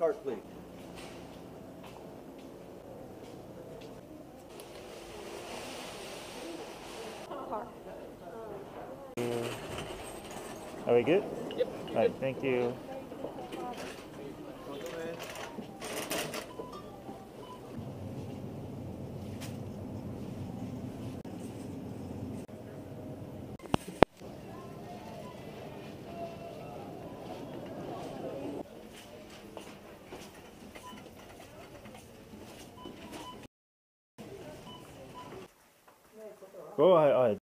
cart, please. Are we good? Yep. All right, thank you. Go ahead.